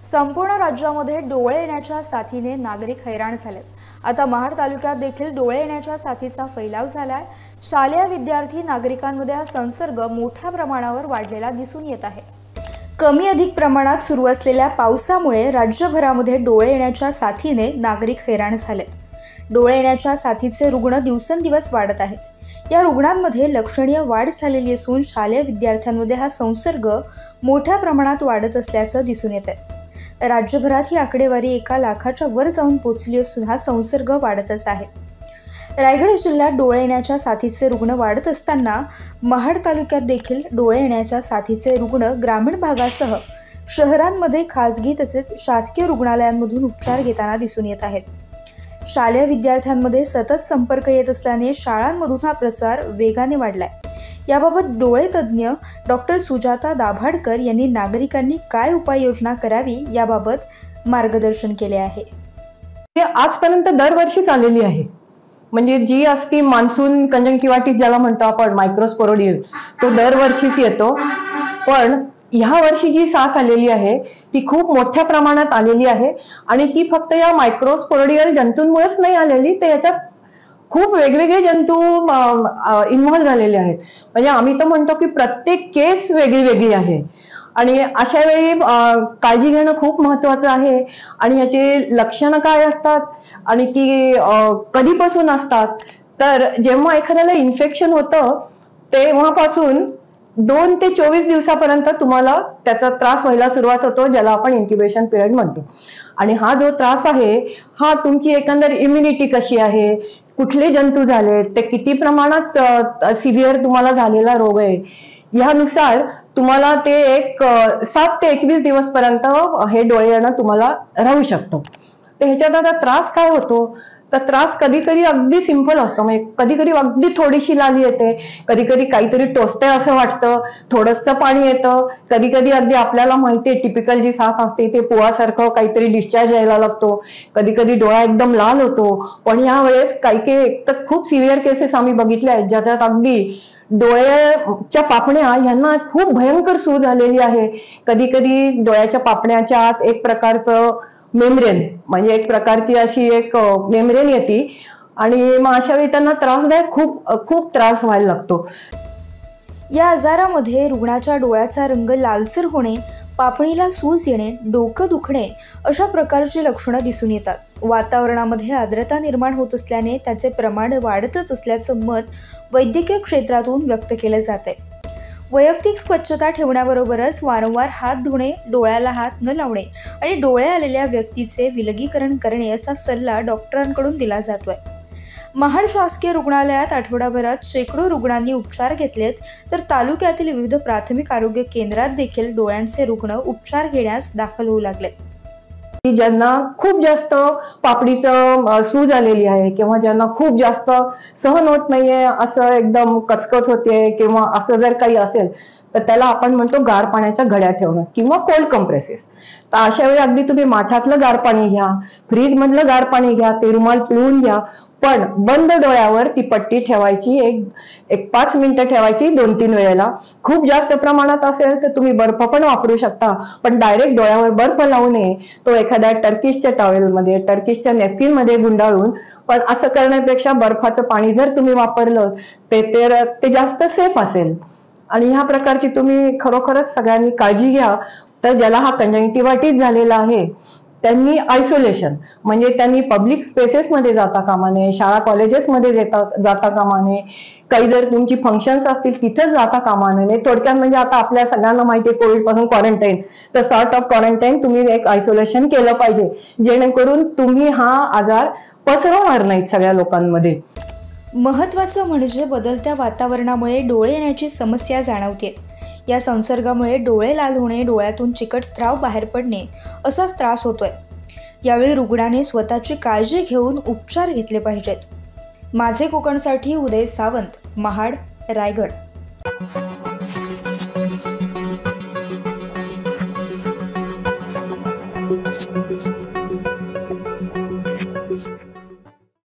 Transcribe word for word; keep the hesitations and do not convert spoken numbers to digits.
संपूर्ण राज्यामध्ये डोळे येण्याच्या साथीने नागरिक हैराण झालेत। आता महाड तालुक्यात देखील डोळे येण्याच्या साथीचा फैलाव झालाय। शालेय विद्यार्थी नागरिकांमध्ये हा संसर्ग मोठ्या प्रमाणावर वाढलेला दिसून येत आहे। कमी अधिक प्रमाणात सुरू असलेल्या पावसामुळे राज्यभरामध्ये डोळे येण्याच्या साथीने नागरिक हैराण झालेत। डोळे येण्याच्या साथीचे रुग्ण दिवसेंदिवस वाढत आहेत। या रुग्णांमध्ये लक्षणीय वाढ झालेली असून शालेय विद्यार्थ्यांमध्ये हा संसर्ग मोठ्या प्रमाणात वाढत असल्याचं दिसून येत आहे। राज्यभरात ही आकडेवारी एका लाखाच्या वर जाऊन पोहोचली असून हा संसर्ग वाढतच आहे। रायगड जिल्ह्यात डोळे येण्याच्या साथीचे रुग्ण वाढत असताना महाड तालुक्यात देखील डोळे येण्याच्या साथीचे रुग्ण ग्रामीण भागासह शहरांमध्ये खासगी तसेच शासकीय रुग्णालयांमधून उपचार घेताना दिसून येत आहेत। शालेय विद्यार्थ्यांमध्ये सतत संपर्क येत असल्याने शाळांमधून हा प्रसार वेगाने वाढलाय। याबाबत डोळे तज्ज्ञ डॉक्टर सुजाता दाभाडकर यांनी नागरिकांनी काय उपाययोजना करावी याबाबत मार्गदर्शन केले आहे। आजपर्यंत दरवर्षी चाललेली आहे, म्हणजे जी असती मान्सून कंजंक्टिव्हायटिस ज्याला म्हणतो आपण मायक्रोस्पोरोडियल, तो दरवर्षीच येतो। पण ह्या वर्षी जी साथ आलेली आहे ती खूप मोठ्या प्रमाणात आलेली आहे आणि ती फक्त या मायक्रोस्पोरोडियल जंतूंमुळेच नाही आलेली, तर याच्यात खूप वेगवेगळे जंतू इन्व्हॉल्व झालेले आहेत। म्हणजे आम्ही तर म्हणतो की प्रत्येक केस वेगळी वेगळी आहे आणि अशा वेळी काळजी घेणं खूप महत्त्वाचं आहे। आणि याची लक्षणं काय असतात आणि ती कधीपासून असतात, तर जेव्हा एखाद्याला इन्फेक्शन होतं तेव्हापासून दोन ते चोवीस दिवसापर्यंत तुम्हाला त्याचा त्रास व्हायला सुरुवात होतो, ज्याला आपण इन्क्युबेशन पिरियड म्हणतो। आणि हा जो त्रास आहे हा तुमची एकंदर इम्युनिटी कशी आहे, कुठले जंतू झाले, ते किती प्रमाणात सिव्हिअर तुम्हाला झालेला रोग आहे, यानुसार तुम्हाला ते एक सात ते एकवीस दिवस पर्यंत हे डोळे येणं तुम्हाला राहू शकतो। तर ह्याच्यात आता त्रास काय होतो, तर त्रास कधी कधी अगदी सिंपल असतो, म्हणजे कधी कधी अगदी थोडीशी लाली येते, कधी कधी काहीतरी टोचतंय असं वाटतं, थोडंसं पाणी येतं, कधी कधी अगदी आपल्याला माहिती आहे टिपिकल जी साथ असते ते पोहासारखं काहीतरी डिस्चार्ज यायला लागतो, कधी कधी डोळा एकदम लाल होतो। पण यावेळेस काही काही तर खूप सिव्हिअर केसेस आम्ही बघितल्या आहेत ज्याच्यात अगदी डोळ्याच्या पापण्या यांना खूप भयंकर सूज झालेली आहे। कधी कधी डोळ्याच्या पापण्याच्या आत एक प्रकारचं मेम्ब्रेन, म्हणजे एक प्रकारची अशी एक मेम्ब्रेन येते आणि मग अशा वेळी त्यांना त्रासदायक खूप खूप त्रास व्हायला लागतो। या आजारामध्ये रुग्णाच्या डोळ्याचा रंग लालसर होणे, पापणीला सूज येणे, डोकं दुखणे अशा प्रकारची लक्षणं दिसून येतात। वातावरणामध्ये आर्द्रता निर्माण होत असल्याने त्याचे प्रमाण वाढतच असल्याचं मत वैद्यकीय क्षेत्रातून व्यक्त केलं जात आहे। वैयक्तिक स्वच्छता ठेवण्याबरोबरच वारंवार हात धुणे, डोळ्याला हात न लावणे आणि डोळे आलेल्या व्यक्तीचे विलगीकरण करणे असा सल्ला डॉक्टरांकडून दिला जातोय। महाड शासकीय रुग्णालयात आठवडाभरात शेकडो रुग्णांनी उपचार घेतलेत, तर तालुक्यातील विविध प्राथमिक आरोग्य केंद्रात देखील डोळ्यांचे रुग्ण उपचार घेण्यास दाखल होऊ लागलेत। ज्यांना खूप जास्त पापडीचं सूज आलेली आहे किंवा ज्यांना खूप जास्त सहन होत नाहीये, असं एकदम कचकच होते किंवा असं जर काही असेल तर त्याला आपण म्हणतो गार पाण्याच्या घड्या ठेवणं किंवा कोल्ड कंप्रेसेस। तर अशा वेळी अगदी तुम्ही माठातलं गार पाणी घ्या, फ्रीज मधलं गार पाणी घ्या, ते रुमाल पिळून घ्या, पण बंद डोळ्यावर ती पट्टी ठेवायची, एक एक पाच मिनिटं ठेवायची दोन तीन वेळेला। खूप जास्त प्रमाणात असेल तर तुम्ही बर्फ पण वापरू शकता, पण डायरेक्ट डोळ्यावर बर्फ लावू नये, तो एखाद्या टर्किशच्या टॉवेलमध्ये, टर्किशच्या नॅपकिन मध्ये गुंडाळून। पण असं करण्यापेक्षा बर्फाचं पाणी जर तुम्ही वापरलं ते ते जास्त सेफ असेल। आणि ह्या प्रकारची तुम्ही खरोखरच सगळ्यांनी काळजी घ्या। तर ज्याला हा कंजंक्टिव्हायटिस झालेला आहे त्यांनी आयसोलेशन, म्हणजे त्यांनी पब्लिक स्पेसेस मध्ये जाता कामा नये, शाळा कॉलेजेस मध्ये जाता कामा नये, काही जर तुमची फंक्शन्स असतील तिथेच जाता कामा नये। थोडक्यात म्हणजे आता आपल्या सगळ्यांना माहिती आहे कोविड पासून क्वारंटाईन, तर सॉर्ट ऑफ क्वारंटाईन तुम्ही एक आयसोलेशन केलं पाहिजे, जेणेकरून तुम्ही हा आजार पसरवणार नाहीत सगळ्या लोकांमध्ये। महत्त्वाचं म्हणजे बदलत्या वातावरणामुळे डोळे येण्याची समस्या जाणवते। या संसर्गामुळे डोळे लाल होणे, डोळ्यातून चिकट स्त्राव बाहेर पडणे असा त्रास होतोय। यावेळी रुग्णाने स्वतःची काळजी घेऊन उपचार घेतले पाहिजेत। माझे कोकणसाठी उदय सावंत, महाड, रायगड।